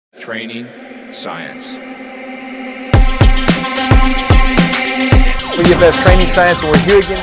Training Science. With EFS Training Science, and we're here again.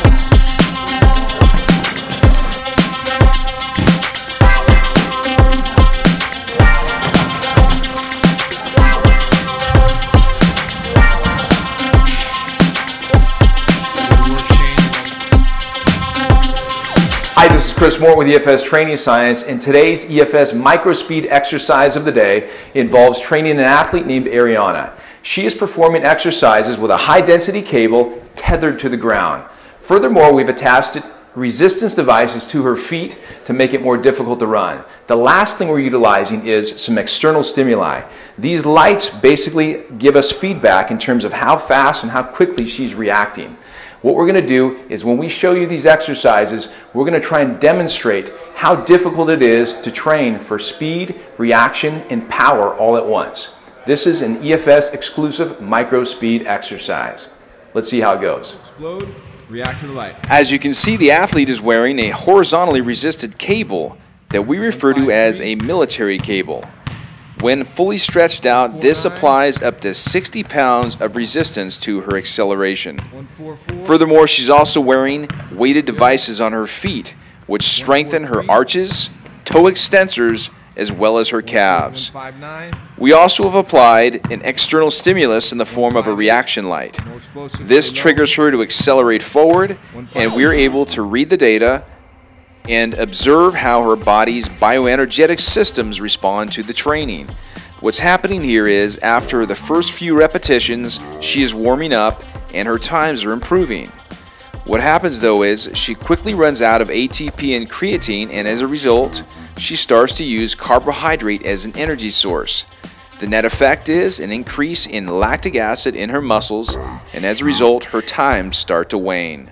Hi, this is Chris Moore with EFS Training Science, and today's EFS microspeed exercise of the day involves training an athlete named Ariana. She is performing exercises with a high-density cable tethered to the ground. Furthermore, we've attached resistance devices to her feet to make it more difficult to run. The last thing we're utilizing is some external stimuli. These lights basically give us feedback in terms of how fast and how quickly she's reacting. What we're going to do is when we show you these exercises, we're going to try and demonstrate how difficult it is to train for speed, reaction, and power all at once. This is an EFS exclusive micro speed exercise. Let's see how it goes. Explode, react to the light. As you can see, the athlete is wearing a horizontally resisted cable that we refer to as a military cable. When fully stretched out, this applies up to 60 pounds of resistance to her acceleration. Furthermore, she's also wearing weighted devices on her feet, which strengthen her arches, toe extensors, as well as her calves. We also have applied an external stimulus in the form of a reaction light. This triggers her to accelerate forward, and we're able to read the data and observe how her body's bioenergetic systems respond to the training. What's happening here is, after the first few repetitions, she is warming up and her times are improving. What happens though is she quickly runs out of ATP and creatine, and as a result, she starts to use carbohydrate as an energy source. The net effect is an increase in lactic acid in her muscles, and as a result, her times start to wane.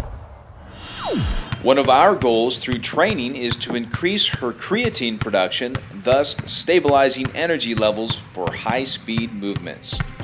One of our goals through training is to increase her creatine production, thus stabilizing energy levels for high-speed movements.